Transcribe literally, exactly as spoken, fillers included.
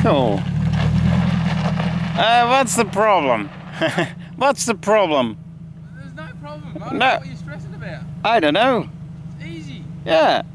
Cool. Uh, what's the problem? What's the problem? There's no problem. I don't No. know what you're stressing about. I don't know. It's easy. Yeah.